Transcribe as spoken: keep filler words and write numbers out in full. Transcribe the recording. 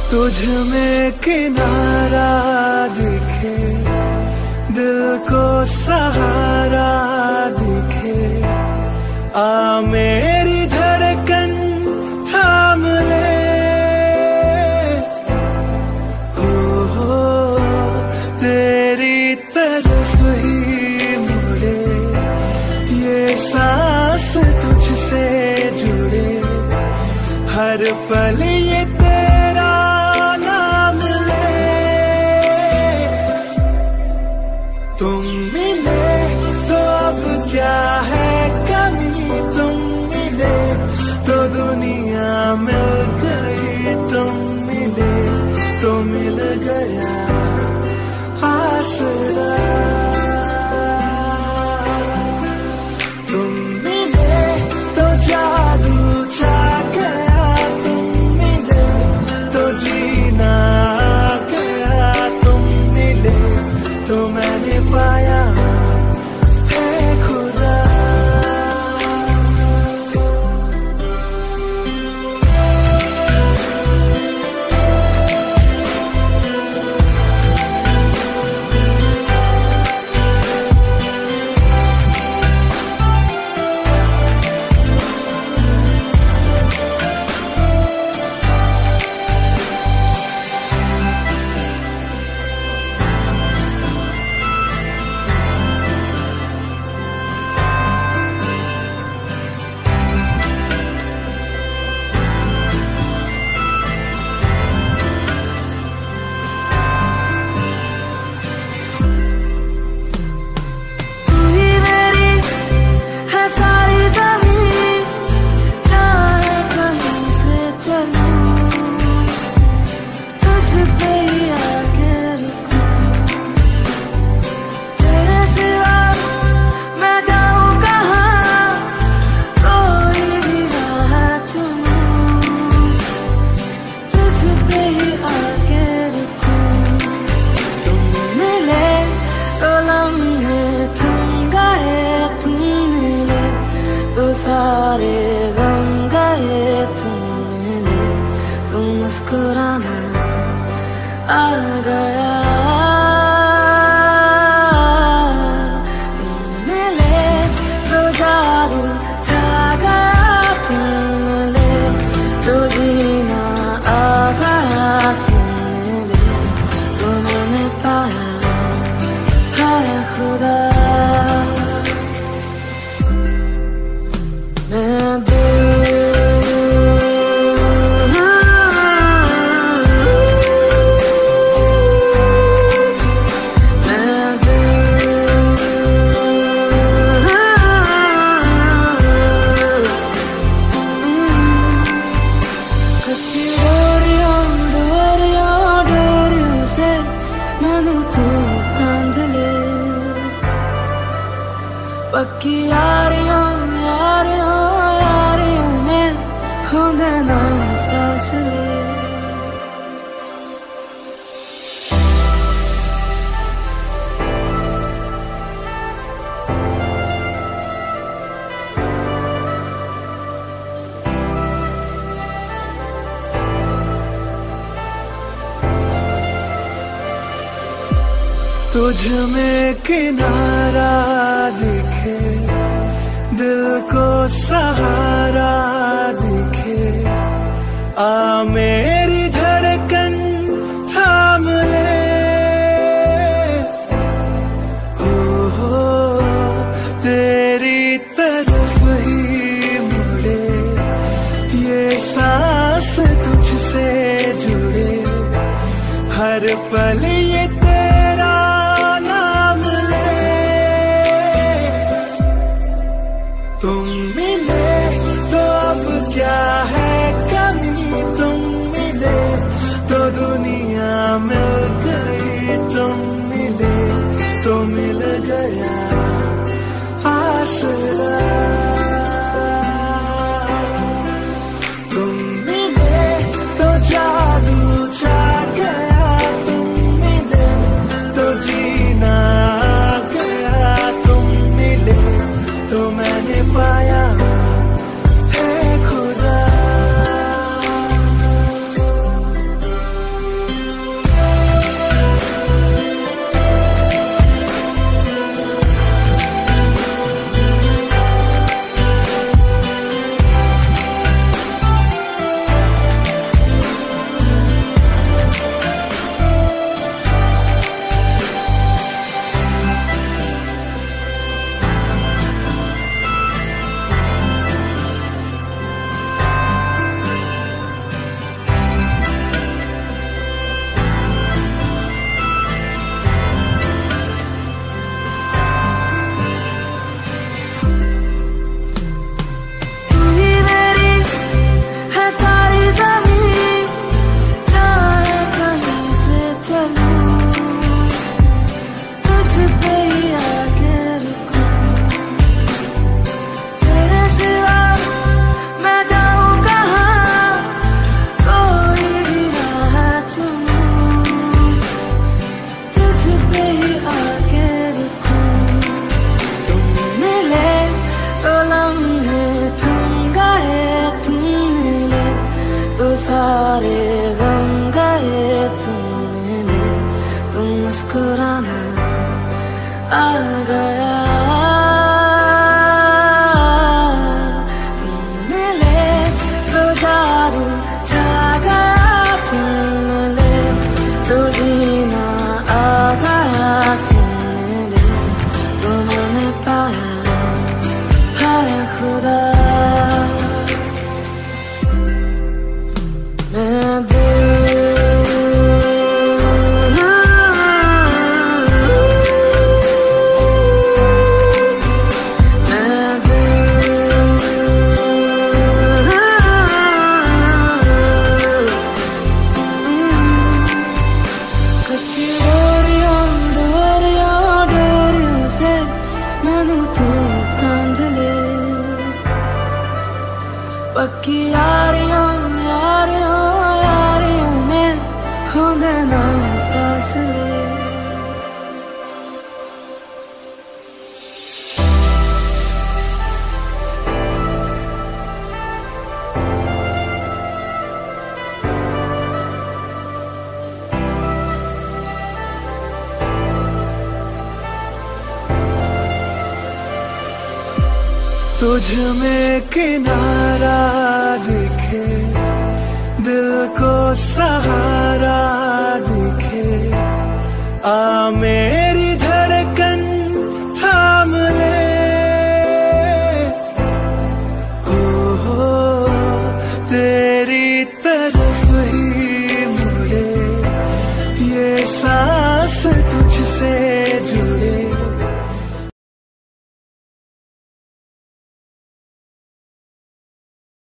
तुझ में किनारा दिखे, दिल को सहारा दिखे, आ मेरी धड़कन थाम ले। हो हो तेरी तरफ ही मुड़े, ये सांस तुझसे जुड़े, हर पल ये तेरा नाम ले। तुम मिले तो अब क्या है कमी, तुम मिले तो दुनिया मिल गई, तुम मिले तो मिल गया आसरा। तुम मिले तो जादू छा गया, तुम मिले तो जीना आ गया, तुम मिले तो मैंने पाया है खुदा। सारे गम गए, तुम मिले तो मुस्कुराना आ गया। तुम मिले तो जादू छा गया, तुम मिले तो जीना आ गया, तुम मिले तो मैंने पाया है खुदा। पक्की यारियों यारियों यारियों में हो देना फासले। तुझ में किनारा दिखे, दिल को सहारा दिखे, आ मेरी धड़कन थाम ले। हो हो तेरी तरफ ही मुड़े, ये सांस तुझसे जुड़े, हर पल ये तेरा नाम ले। तुम मिले तो अब क्या है कमी, तुम मिले तो दुनिया मिल गई, तुम मिले तो मिल गया आसरा। तुम मिले तो जादू छा गया, तुम मिले सारे गम गए तुमने, तुम मुस्कुराना आ गया। तुम मिले तो जादू छा गया, तुम मिले तो जीना आ गया। तुम मिले तो मैंने पाया हाय खुदा। पक्की यारियों यारियों यारियों में हो देना फासले। तुझ में किनारा दिखे, दिल को सहारा दिखे, आ मेरी धड़कन थाम ले। हो हो